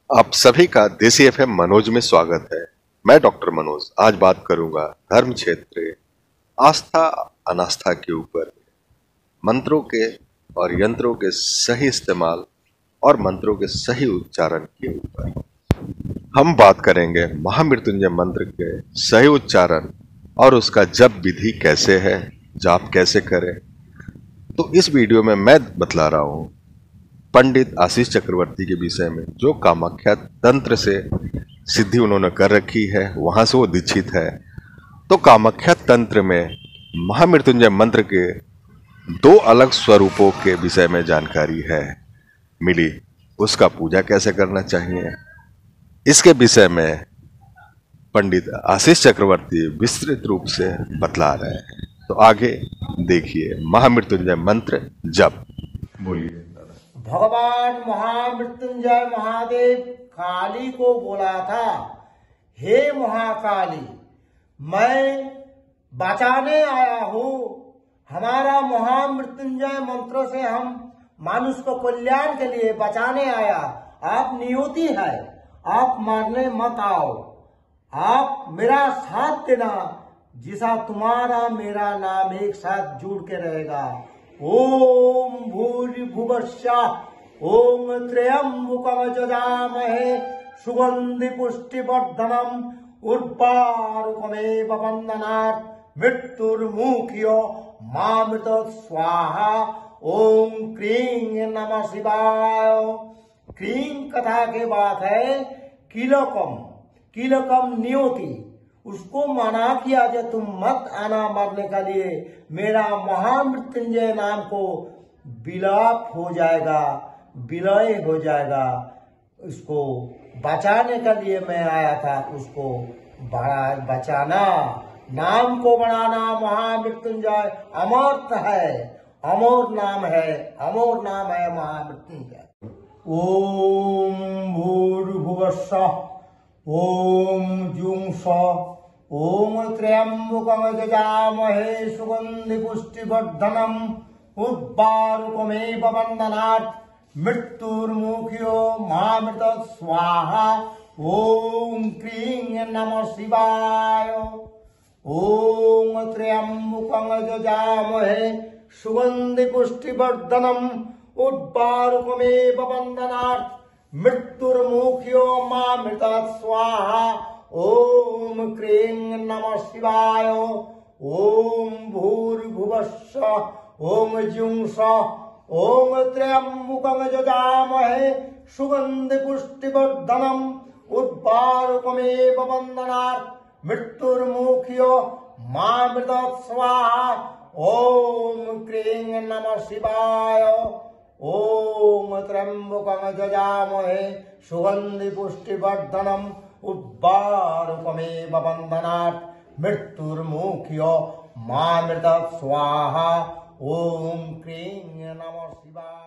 आप सभी का देसी एफएम मनोज में स्वागत है। मैं डॉक्टर मनोज आज बात करूंगा धर्म क्षेत्र, आस्था अनास्था के ऊपर, मंत्रों के और यंत्रों के सही इस्तेमाल और मंत्रों के सही उच्चारण के ऊपर। हम बात करेंगे महामृत्युंजय मंत्र के सही उच्चारण और उसका जप विधि कैसे है, जाप कैसे करें। तो इस वीडियो में मैं बतला रहा हूं पंडित आशीष चक्रवर्ती के विषय में, जो कामाख्या तंत्र से सिद्धि उन्होंने कर रखी है, वहां से वो दीक्षित है। तो कामाख्या तंत्र में महामृत्युंजय मंत्र के दो अलग स्वरूपों के विषय में जानकारी है मिली। उसका पूजा कैसे करना चाहिए, इसके विषय में पंडित आशीष चक्रवर्ती विस्तृत रूप से बतला रहे हैं। तो आगे देखिए महामृत्युंजय मंत्र जप। बोलिए। भगवान महामृत्युंजय महादेव काली को बोला था, हे महाकाली, मैं बचाने आया हूँ। हमारा महामृत्युंजय मंत्र से हम मानुष को कल्याण के लिए बचाने आया। आप नियति है, आप मारने मत आओ। आप मेरा साथ देना, जिसा तुम्हारा मेरा नाम एक साथ जुड़ के रहेगा। ओम भूर्भुवस्सुः ओम त्र्यंबकं यजामहे सुगंधि पुष्टिवर्धनम् उर्वारुकमेव बन्धनात् मृत्युर्मुख्यो मामृतत् स्वाहा। ओम क्रीं नमः शिवाय। क्रीं कथा के बात है कीलकम नियति, उसको मना किया कि तुम मत आना मरने के लिए। मेरा महामृत्युंजय नाम को विलाप हो जाएगा, विलय हो जाएगा। उसको बचाने के लिए मैं आया था, उसको बचाना, नाम को बढ़ाना। महामृत्युंजय अमर्त है, अमोर नाम है, अमोर नाम है महामृत्युंजय। ओम भूर्भुवस्सुः ओम जुं सः ओम त्र्यंबकं यजामहे सुगंधि पुष्टिवर्धनम् उर्वारुकमेव बन्धनात् मृत्युर्मुख्यो मामृतत् स्वाहा। ओम क्रीं नमः शिवाय। ओम त्र्यंबकं यजामहे सुगंधि पुष्टिवर्धनम् उर्वारुकमेव बन्धनात् मृत्युर्मुख्यो मामृतत् स्वाहा। ओम क्रीं नमः शिवाय। ओम भूर्भुवस्सुः ओम जुं सः ओम त्र्यंबकं यजामहे सुगंधि पुष्टिवर्धनम् उर्वारुकमेव बन्धनात् मृत्युर्मुख्यो मामृतत् स्वाहा। ओम क्रीं नमः शिवाय। ओम त्र्यंबकं यजामहे सुगंधि पुष्टिवर्धनम् उर्वारुकमेव बन्धनात् मृत्युर्मुख्यो मामृतत् स्वाहा। ओम क्रीं नमः शिवाय।